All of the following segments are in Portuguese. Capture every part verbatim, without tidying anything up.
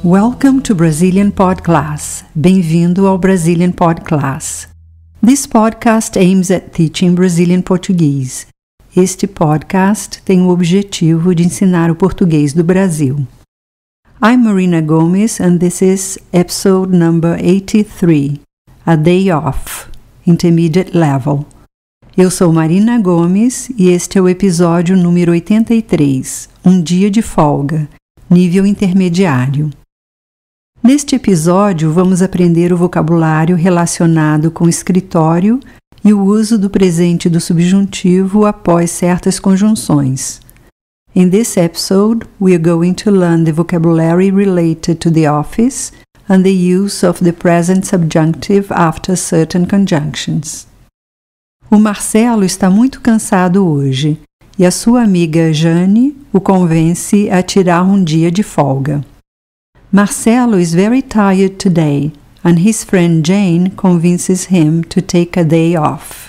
Welcome to Brazilian Pod Class. Bem-vindo ao Brazilian Pod Class. This podcast aims at teaching Brazilian Portuguese. Este podcast tem o objetivo de ensinar o português do Brasil. I'm Marina Gomes and this is episode number eighty-three, A Day Off, Intermediate Level. Eu sou Marina Gomes e este é o episódio número oitenta e três, Um Dia de Folga, Nível Intermediário. Neste episódio, vamos aprender o vocabulário relacionado com escritório e o uso do presente do subjuntivo após certas conjunções. In this episode, we are going to learn the vocabulary related to the office and the use of the present subjunctive after certain conjunctions. O Marcelo está muito cansado hoje e a sua amiga Jane o convence a tirar um dia de folga. Marcelo is very tired today, and his friend Jane convinces him to take a day off.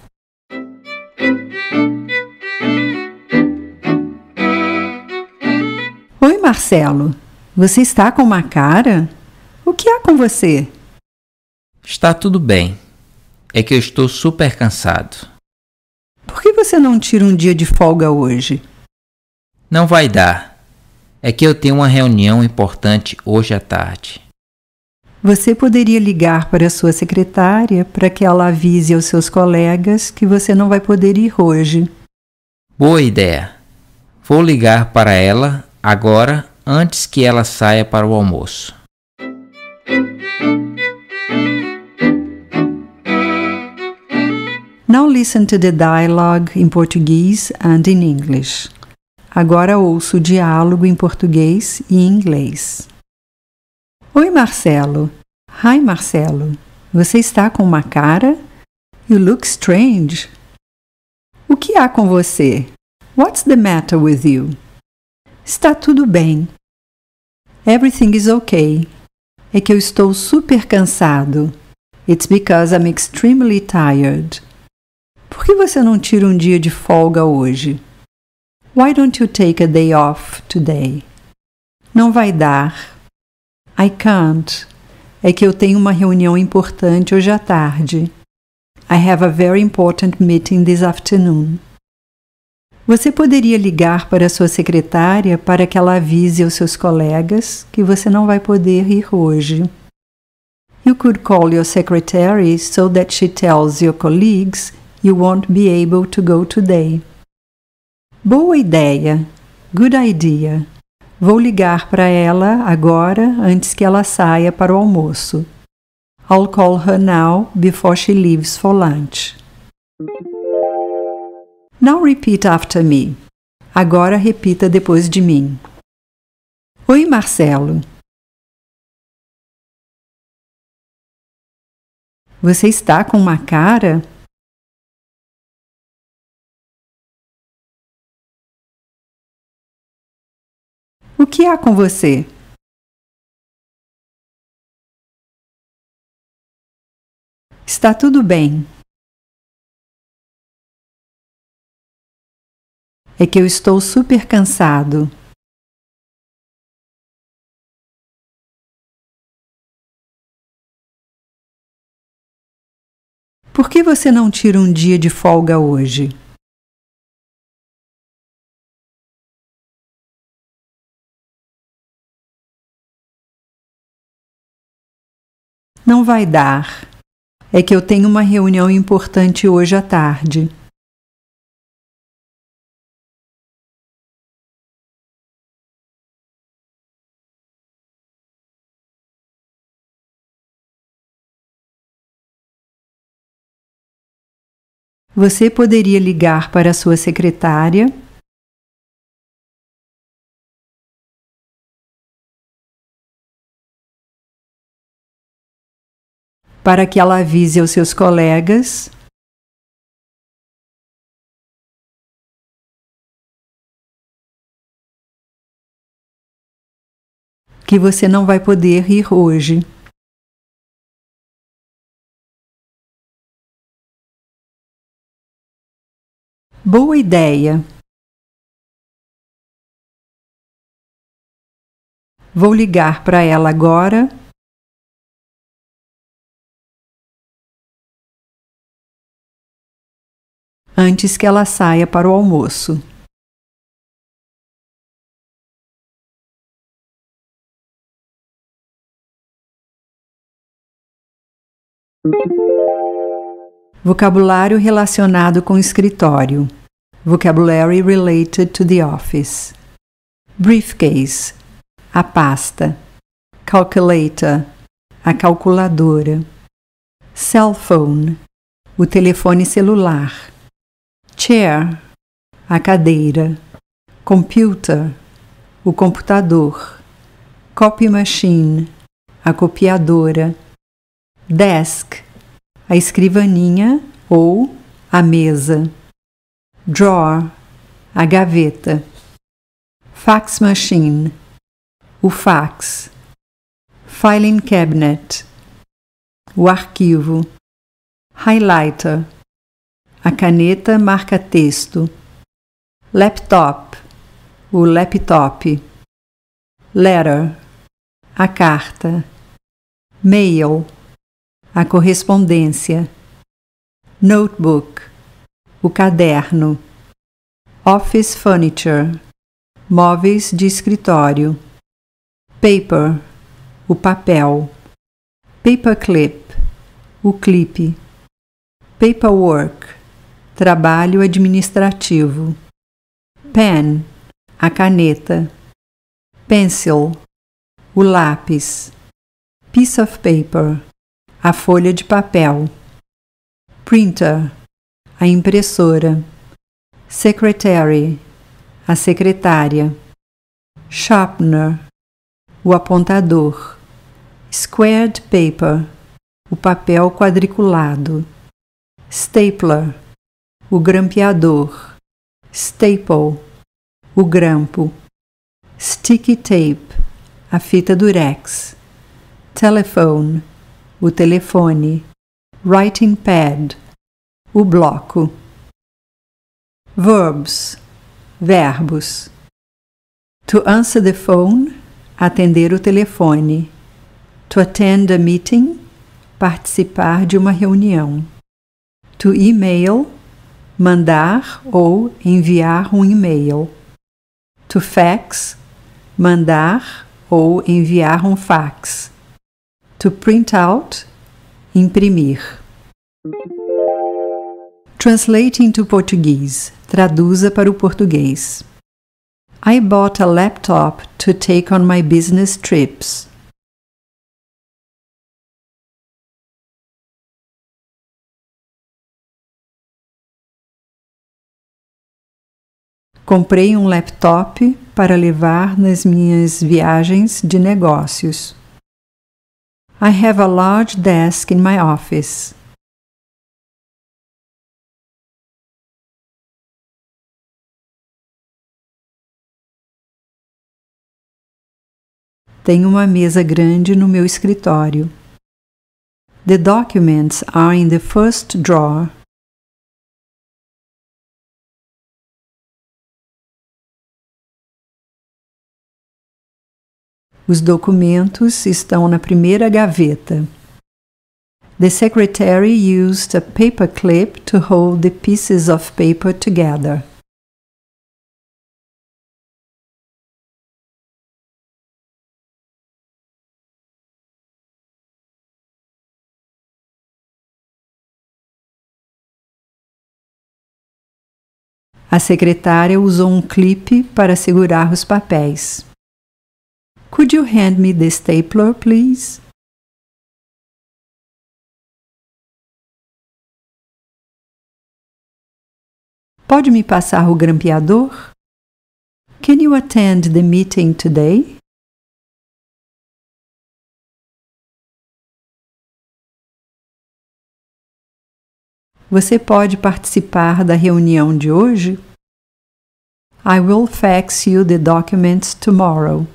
Oi, Marcelo. Você está com uma cara? O que há com você? Está tudo bem. É que eu estou super cansado. Por que você não tira um dia de folga hoje? Não vai dar. É que eu tenho uma reunião importante hoje à tarde. Você poderia ligar para a sua secretária para que ela avise aos seus colegas que você não vai poder ir hoje. Boa ideia. Vou ligar para ela agora, antes que ela saia para o almoço. Now listen to the dialogue in Portuguese and in English. Agora ouço o diálogo em português e em inglês. Oi, Marcelo. Hi, Marcelo. Você está com uma cara? You look strange. O que há com você? What's the matter with you? Está tudo bem. Everything is okay. É que eu estou super cansado. It's because I'm extremely tired. Por que você não tira um dia de folga hoje? Why don't you take a day off today? Não vai dar. I can't. É que eu tenho uma reunião importante hoje à tarde. I have a very important meeting this afternoon. Você poderia ligar para a sua secretária para que ela avise aos seus colegas que você não vai poder ir hoje. You could call your secretary so that she tells your colleagues you won't be able to go today. Boa ideia. Good idea. Vou ligar para ela agora antes que ela saia para o almoço. I'll call her now before she leaves for lunch. Now repeat after me. Agora repita depois de mim. Oi, Marcelo. Você está com uma cara? O que há com você? Está tudo bem. É que eu estou super cansado. Por que você não tira um dia de folga hoje? Não vai dar. É que eu tenho uma reunião importante hoje à tarde. Você poderia ligar para a sua secretária para que ela avise aos seus colegas que você não vai poder ir hoje. Boa ideia. Vou ligar para ela agora. Antes que ela saia para o almoço. Vocabulário relacionado com escritório. Vocabulary related to the office. Briefcase, a pasta. Calculator, a calculadora. Cell phone, o telefone celular. Chair, a cadeira. Computer, o computador. Copy machine, a copiadora. Desk, a escrivaninha ou a mesa. Drawer, a gaveta. Fax machine, o fax. Filing cabinet, o arquivo. Highlighter, a caneta marca-texto. Laptop, o laptop. Letter, a carta. Mail, a correspondência. Notebook, o caderno. Office furniture, móveis de escritório. Paper, o papel. Paperclip, o clipe. Paperwork, trabalho administrativo. Pen, a caneta. Pencil, o lápis. Piece of paper, a folha de papel. Printer, a impressora. Secretary, a secretária. Sharpener, o apontador. Squared paper, o papel quadriculado. Stapler, o grampeador. Staple, o grampo. Sticky tape, a fita durex. Telephone, o telefone. Writing pad, o bloco. Verbs, verbos. To answer the phone, atender o telefone. To attend a meeting, participar de uma reunião. To email, mandar ou enviar um e-mail. To fax, mandar ou enviar um fax. To print out, imprimir. Translate into Portuguese. Traduza para o português. I bought a laptop to take on my business trips. Comprei um laptop para levar nas minhas viagens de negócios. I have a large desk in my office. Tenho uma mesa grande no meu escritório. The documents are in the first drawer. Os documentos estão na primeira gaveta. The secretary used a paperclip to hold the pieces of paper together. A secretária usou um clipe para segurar os papéis. Could you hand me the stapler, please? Pode me passar o grampeador? Can you attend the meeting today? Você pode participar da reunião de hoje? I will fax you the documents tomorrow.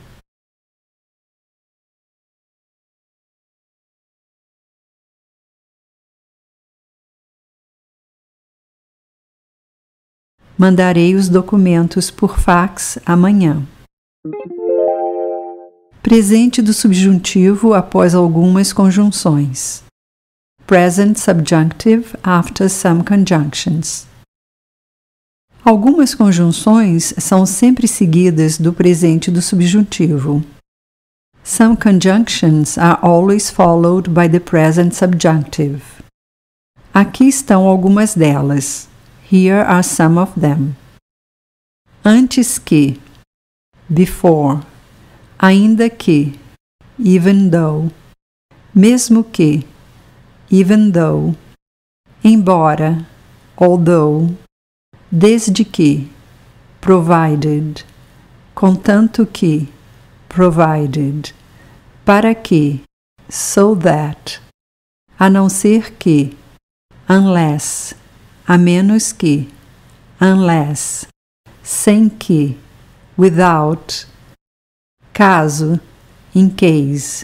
Mandarei os documentos por fax amanhã. Presente do subjuntivo após algumas conjunções. Present subjunctive after some conjunctions. Algumas conjunções são sempre seguidas do presente do subjuntivo. Some conjunctions are always followed by the present subjunctive. Aqui estão algumas delas. Here are some of them. Antes que, before. Ainda que, even though. Mesmo que, even though. Embora, although. Desde que, provided. Contanto que, provided. Para que, so that. A não ser que, unless. A menos que, unless. Sem que, without. Caso, in case.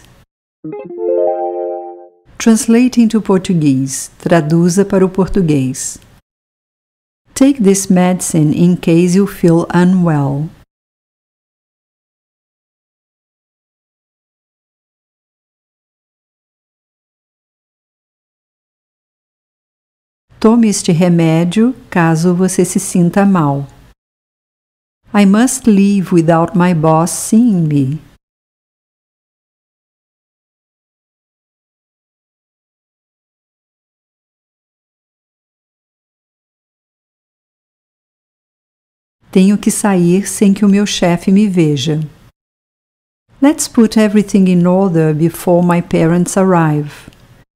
Translate into Portuguese. Traduza para o português. Take this medicine in case you feel unwell. Tome este remédio caso você se sinta mal. I must leave without my boss seeing me. Tenho que sair sem que o meu chefe me veja. Let's put everything in order before my parents arrive.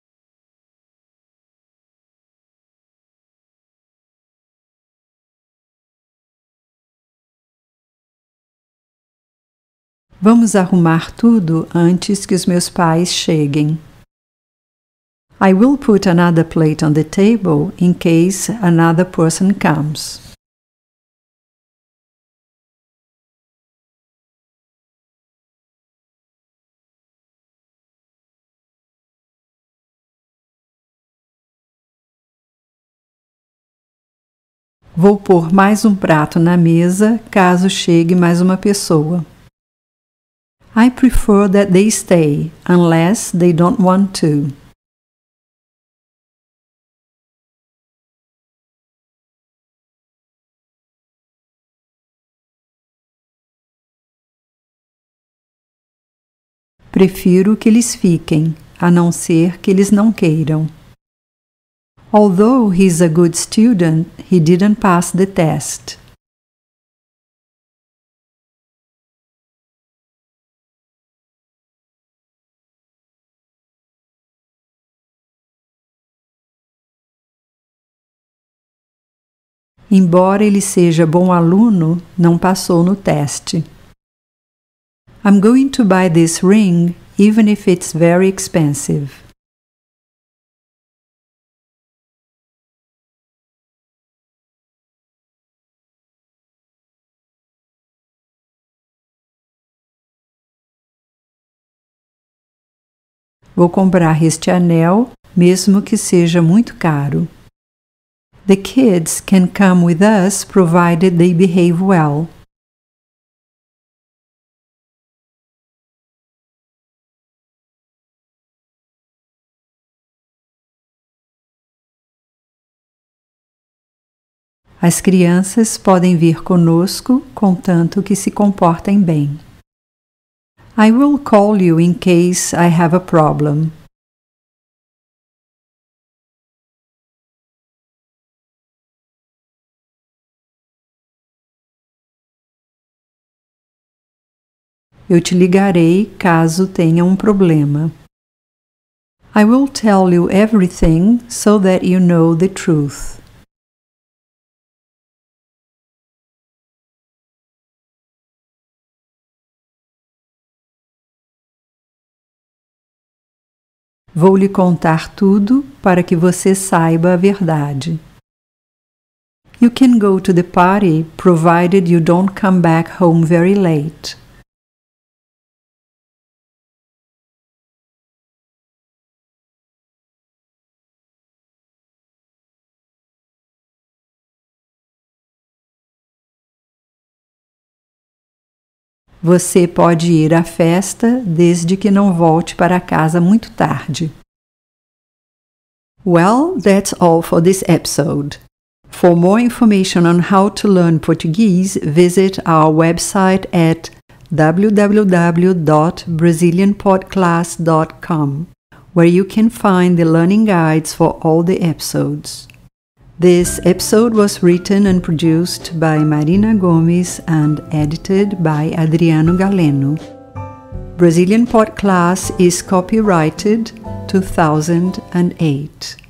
Vamos arrumar tudo antes que os meus pais cheguem. I will put another plate on the table in case another person comes. Vou pôr mais um prato na mesa caso chegue mais uma pessoa. I prefer that they stay, unless they don't want to. Prefiro que eles fiquem, a não ser que eles não queiram. Although he's a good student, he didn't pass the test. Embora ele seja bom aluno, não passou no teste. I'm going to buy this ring, even if it's very expensive. Vou comprar este anel, mesmo que seja muito caro. The kids can come with us provided they behave well. As crianças podem vir conosco, contanto que se comportem bem. I will call you in case I have a problem. Eu te ligarei caso tenha um problema. I will tell you everything so that you know the truth. Vou lhe contar tudo para que você saiba a verdade. You can go to the party provided you don't come back home very late. Você pode ir à festa desde que não volte para casa muito tarde. Well, that's all for this episode. For more information on how to learn Portuguese, visit our website at w w w dot brazilian podcast dot com, where you can find the learning guides for all the episodes. This episode was written and produced by Marina Gomes and edited by Adriano Galeno. Brazilian Podcast is copyrighted two thousand eight.